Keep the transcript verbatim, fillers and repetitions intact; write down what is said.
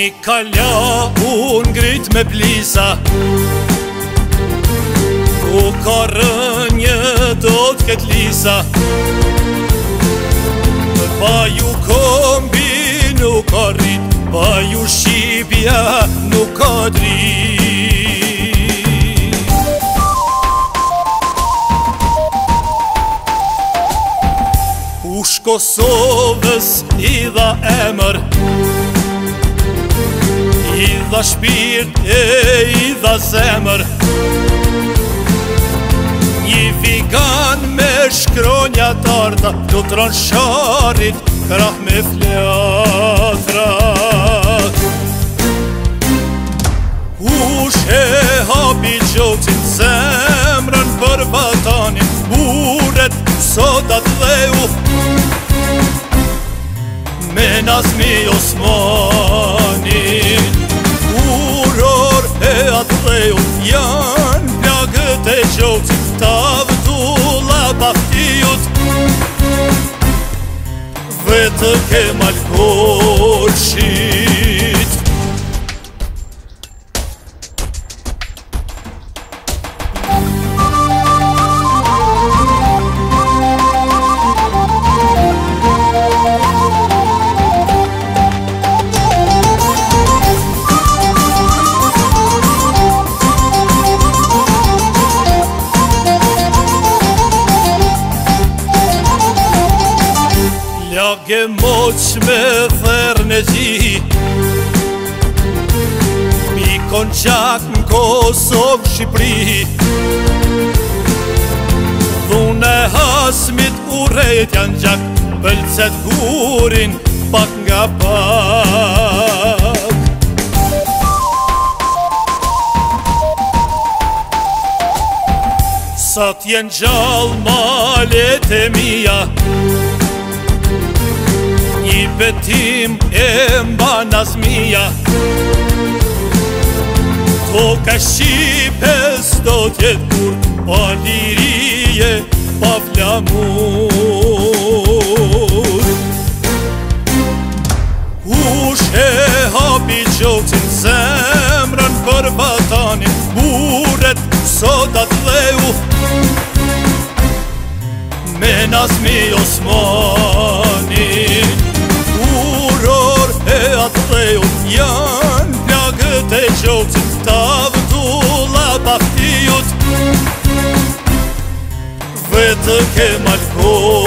Një kalla unë ngrit me plisa, ku ka rënjë do t'ket lisa. Pa ju kombi nuk ka rrit, pa ju shqipja nuk ka drit. Ush Kosovës i dha emër, i dha shpirt e i dha zemër. Një vigan me shkronja tarta, lutron sharit krah me flatra. Ush e hapi gjocin zemrën për vatanin, buret sodat dheu me Nazmi Osmanin. Uror e atë dheu janë plagët e gjocin, ta vëtulla bahtijut, vetë ke malkolshit. Lage moq me thërë në gji, pikon qak në Kosovë Shqipëri. Dhune hasmit urejt janë gjak, pëlcet gurin pak nga pak. Sa t'jen gjallë malet e mija, një betim e mba Nazmija. Toka Shqipes do t'jet kur, pa lirije, pa flamur. Ush e hapi gjocin zemrën për vatanin, buret sodat dheu me Nazmi Osmanin. Uror e atë dheu janë plagët e gjocin, ta vëtulla bahtijut, vetë ke malkolshit.